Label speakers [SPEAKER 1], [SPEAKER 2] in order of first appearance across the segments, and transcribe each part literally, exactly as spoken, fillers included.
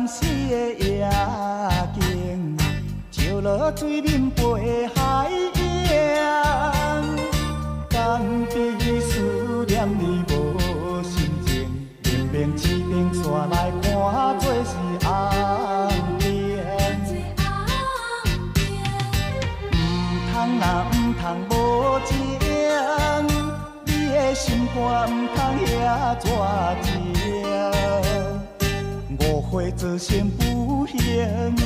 [SPEAKER 1] 死的夜景，照落水面陪海洋。江边思念你无心情，明明一顶煞来看做是红颜。唔通啦，唔通无情，你的心肝唔通遐绝情。误会做成不幸，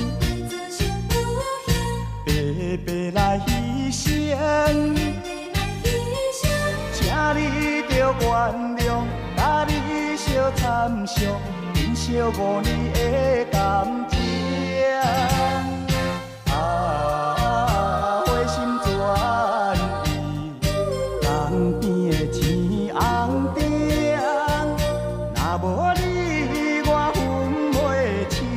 [SPEAKER 1] 白白来牺牲。请你着原谅，甲你相参详，忍受五年的感情。啊，花心转意，江边的青红灯，若无你我分袂清。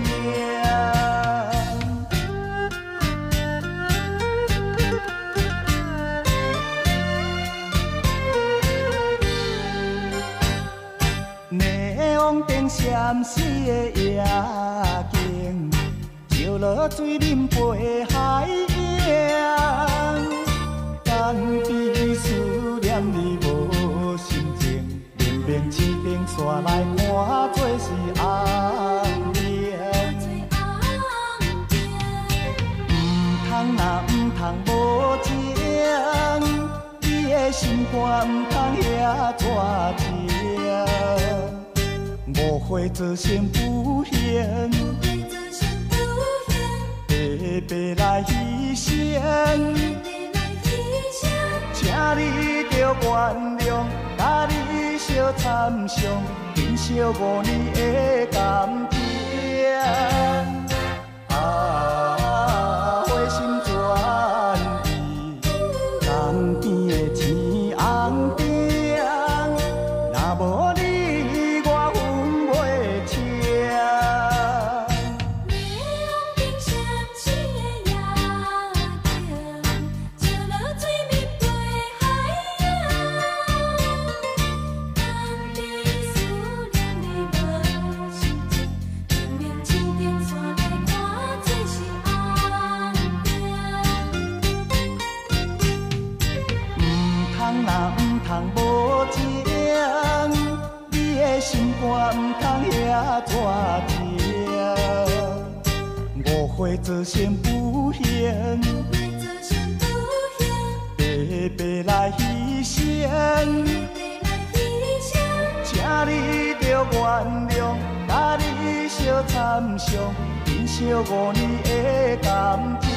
[SPEAKER 1] 霓虹灯闪烁的夜景，照落水面陪海洋。江边思念你无心情，明明一顶煞来看做是红颜。唔通啦，唔通无情，你的心肝唔通遐绝情。误会做成不幸，白白来牺牲。请你着原谅，甲你相参详，忍受五年的感情。啊，花心转意，江边的青红灯，若无你我分袂清。若唔通无情，你的心肝唔通遐绝情。误会做成不幸，白白来牺牲。请你着原谅，甲你相参详，忍受五年的感情。